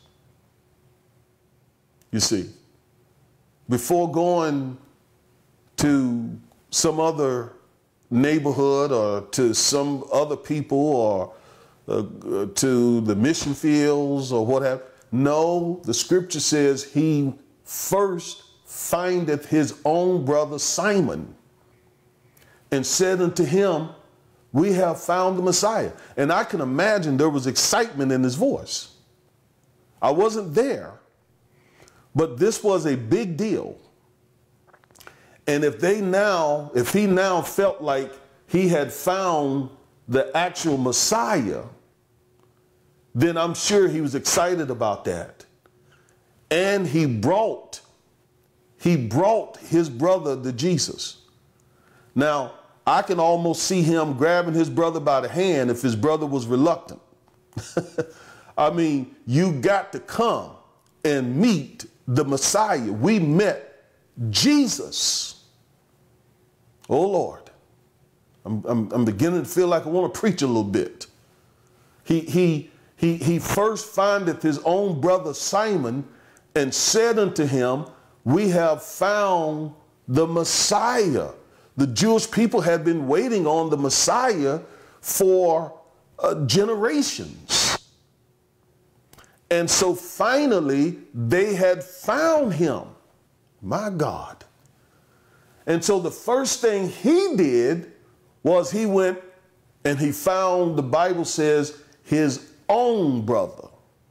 You see, before going to some other neighborhood or to some other people or uh, to the mission fields or whatever. No, the scripture says he first findeth his own brother Simon and said unto him, We have found the Messiah. And I can imagine there was excitement in his voice. I wasn't there, but this was a big deal. And if they now, if he now felt like he had found the actual Messiah, then I'm sure he was excited about that. And he brought, he brought his brother to Jesus. Now, I can almost see him grabbing his brother by the hand if his brother was reluctant. I mean, you got to come and meet the Messiah. We met Jesus. Oh, Lord. I'm, I'm, I'm beginning to feel like I want to preach a little bit. He, he, he, he first findeth his own brother Simon and said unto him, We have found the Messiah. The Jewish people had been waiting on the Messiah for uh, generations. And so finally they had found him. My God. And so the first thing he did was he went and he found, the Bible says, his own brother.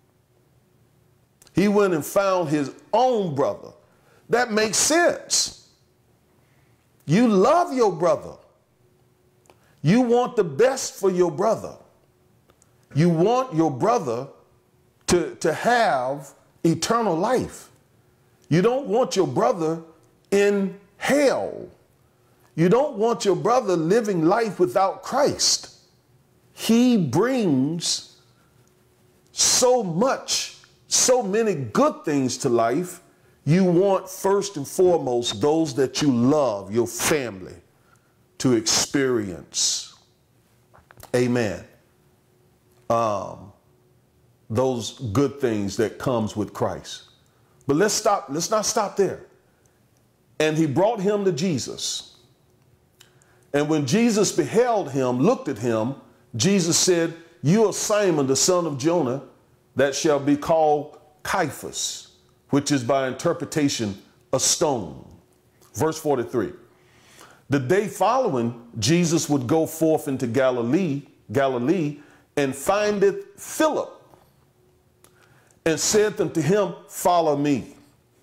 He went and found his own brother. That makes sense. You love your brother. You want the best for your brother. You want your brother to, to have eternal life. You don't want your brother in hell. You don't want your brother living life without Christ. He brings so much, so many good things to life. You want first and foremost those that you love, your family, to experience. Amen. Um, those good things that comes with Christ. But let's stop. Let's not stop there. And he brought him to Jesus. And when Jesus beheld him, looked at him, Jesus said, "You are Simon, the son of Jonah, that shall be called Caiaphas," which is by interpretation a stone. Verse forty-three. The day following, Jesus would go forth into Galilee, Galilee, and findeth Philip, and said unto him, "Follow me."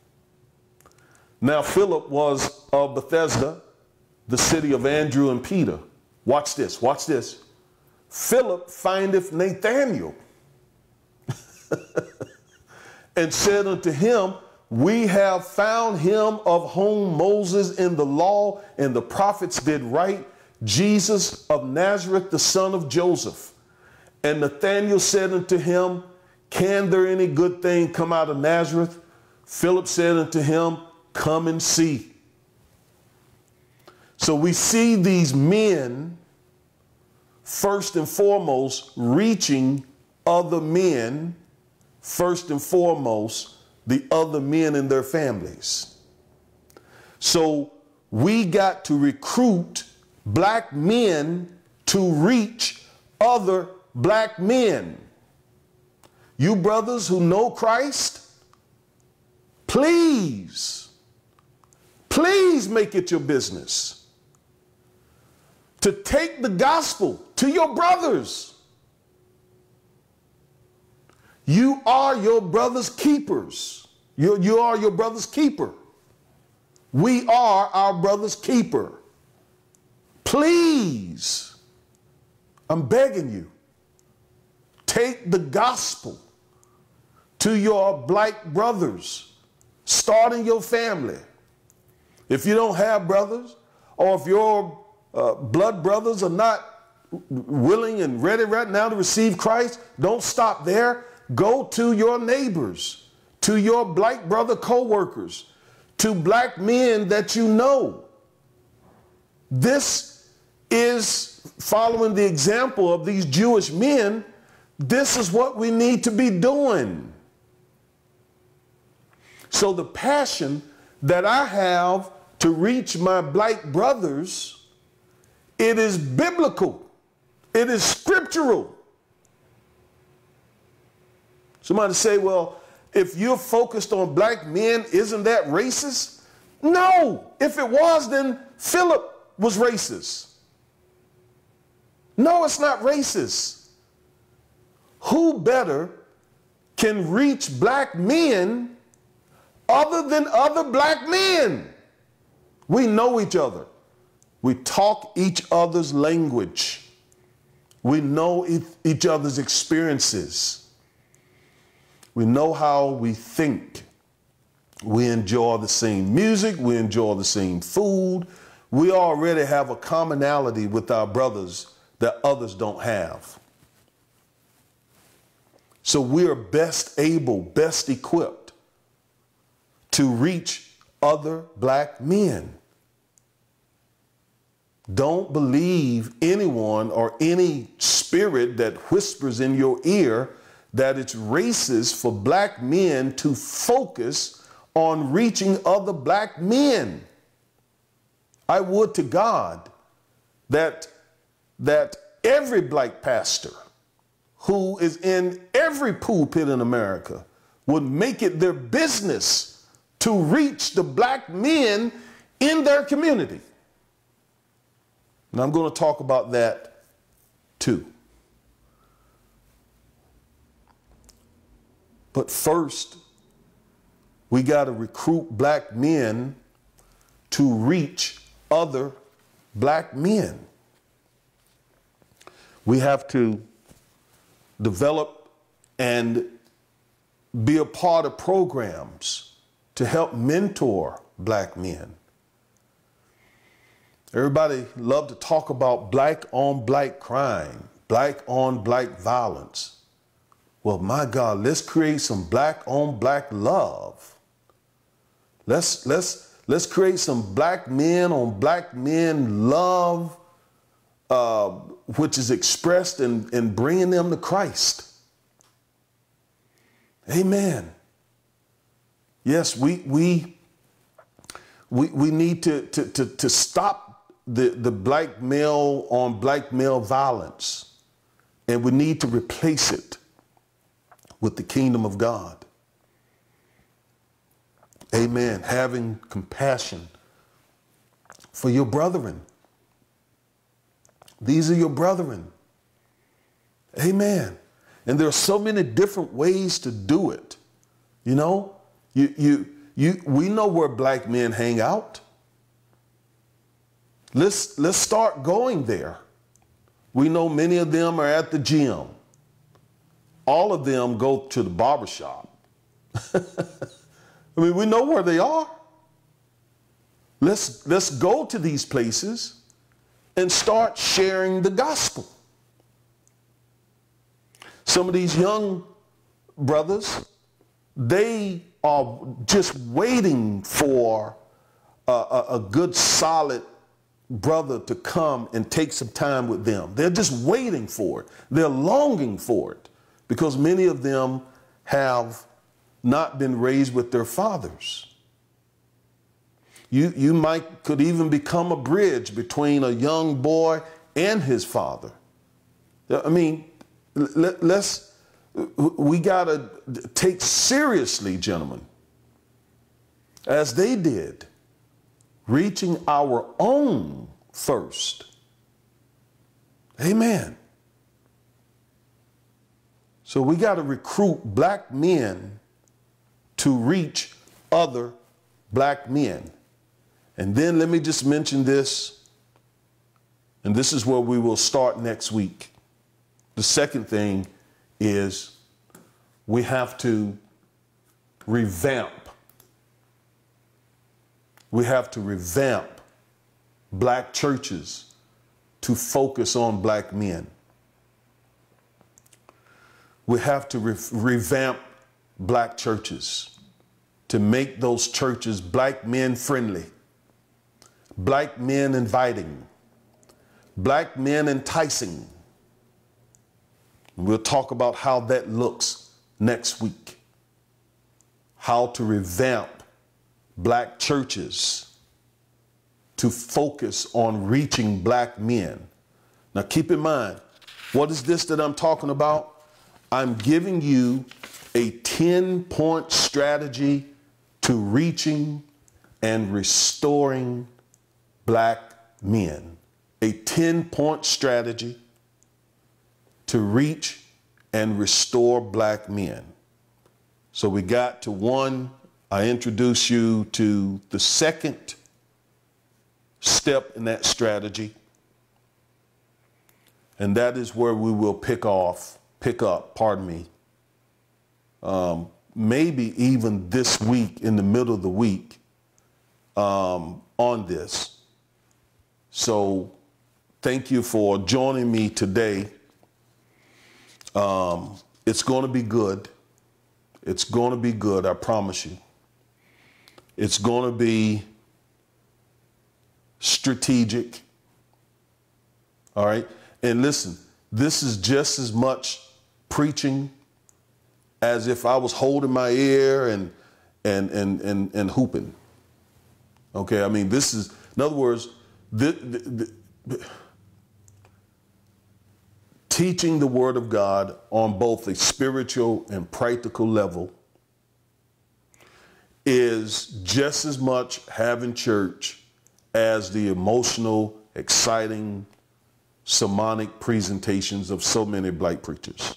Now Philip was of Bethsaida, the city of Andrew and Peter. Watch this, watch this. Philip findeth Nathanael and said unto him, "We have found him of whom Moses in the law and the prophets did write, Jesus of Nazareth, the son of Joseph." And Nathanael said unto him, "Can there any good thing come out of Nazareth?" Philip said unto him, "Come and see." So we see these men, first and foremost, reaching other men, first and foremost, the other men in their families. So we got to recruit black men to reach other black men. You brothers who know Christ, please, please make it your business to take the gospel to your brothers. You are your brother's keepers. You, you are your brother's keeper. We are our brother's keeper. Please, I'm begging you, take the gospel to your black brothers. Start in your family. If you don't have brothers, or if your uh, blood brothers are not willing and ready right now to receive Christ, don't stop there. Go to your neighbors, to your black brother co-workers, to black men that you know. This is following the example of these Jewish men. This is what we need to be doing. So the passion that I have to reach my black brothers, it is biblical. It is scriptural. Somebody say, well, if you're focused on black men, isn't that racist? No. If it was, then Philip was racist. No, it's not racist. Who better can reach black men other than other black men? We know each other. We talk each other's language. We know each other's experiences. We know how we think. We enjoy the same music. We enjoy the same food. We already have a commonality with our brothers that others don't have. So we are best able, best equipped to reach other black men. Don't believe anyone or any spirit that whispers in your ear that it's racist for black men to focus on reaching other black men. I would to God that, that every black pastor who is in every pulpit in America would make it their business to reach the black men in their community. And I'm going to talk about that too. But first, we got to recruit black men to reach other black men. We have to develop and be a part of programs to help mentor black men. Everybody love to talk about black on black crime, black on black violence. Well, my God, let's create some black on black love. Let's, let's, let's create some black men on black men love, uh, which is expressed in, in bringing them to Christ. Amen. Yes, we, we, we, we need to, to, to, to stop the, the black male on black male violence. And we need to replace it with the kingdom of God. Amen. Having compassion for your brethren. These are your brethren. Amen. And there are so many different ways to do it. You know, you, you, you, we know where black men hang out. Let's, let's start going there. We know many of them are at the gym. All of them go to the barbershop. I mean, we know where they are. Let's, let's go to these places and start sharing the gospel. Some of these young brothers, they are just waiting for a, a, a good, solid brother to come and take some time with them. They're just waiting for it. They're longing for it because many of them have not been raised with their fathers. You, you might could even become a bridge between a young boy and his father. I mean, let, let's, we got to take seriously, gentlemen, as they did, reaching our own first. Amen. So we got to recruit black men to reach other black men. And then let me just mention this, and this is where we will start next week. The second thing is we have to revamp. We have to revamp black churches to focus on black men. We have to re- revamp black churches to make those churches black men friendly, black men inviting, black men enticing. We'll talk about how that looks next week. How to revamp black churches to focus on reaching black men. Now keep in mind, what is this that I'm talking about? I'm giving you a ten point strategy to reaching and restoring black men. A ten point strategy to reach and restore black men. So we got to one, I introduce you to the second step in that strategy. And that is where we will pick off, pick up, pardon me, um, maybe even this week, in the middle of the week, um, on this. So thank you for joining me today. Um, it's going to be good. It's going to be good, I promise you. It's going to be strategic. All right. And listen, this is just as much preaching as if I was holding my ear and and and and, and hooping. OK, I mean, this is, in other words, the, the, the, teaching the word of God on both a spiritual and practical level is just as much having church as the emotional, exciting, sermonic presentations of so many black preachers.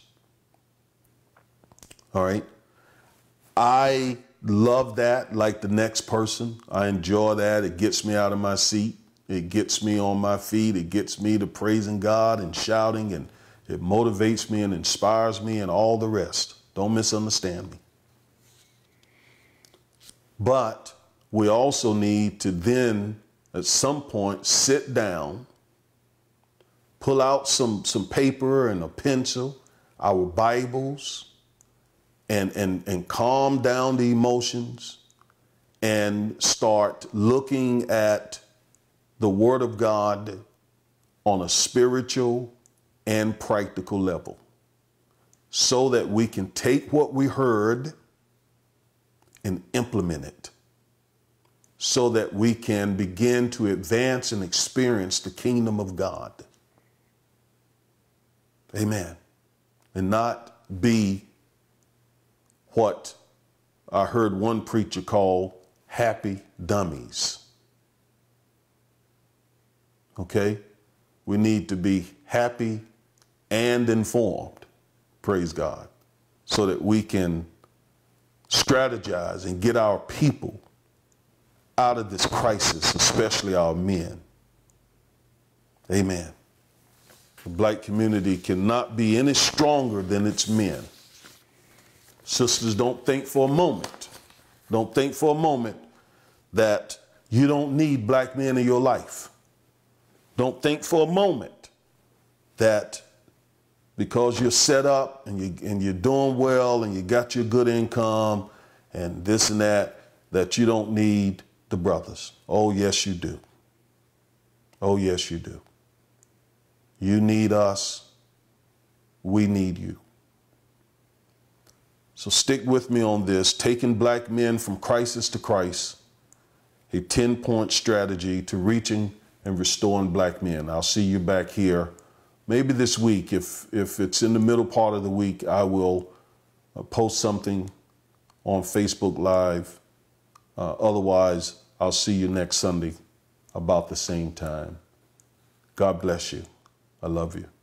All right. I love that like the next person. I enjoy that. It gets me out of my seat. It gets me on my feet. It gets me to praising God and shouting, and it motivates me and inspires me and all the rest. Don't misunderstand me. But we also need to then at some point sit down, pull out some, some paper and a pencil, our Bibles, and, and, and calm down the emotions and start looking at the Word of God on a spiritual and practical level so that we can take what we heard and implement it. so that we can begin to advance and experience the kingdom of God. Amen. And not be what I heard one preacher call happy dummies. Okay? We need to be happy and informed, praise God, so that we can strategize and get our people out of this crisis, especially our men. Amen. The black community cannot be any stronger than its men. Sisters, don't think for a moment, don't think for a moment that you don't need black men in your life. Don't think for a moment that because you're set up and, you, and you're doing well and you got your good income and this and that, that you don't need the brothers. Oh, yes, you do. Oh, yes, you do. You need us. We need you. So stick with me on this, taking black men from crisis to Christ, a ten-point strategy to reaching and restoring black men. I'll see you back here maybe this week. If, if it's in the middle part of the week, I will uh, post something on Facebook Live. Uh, otherwise, I'll see you next Sunday about the same time. God bless you. I love you.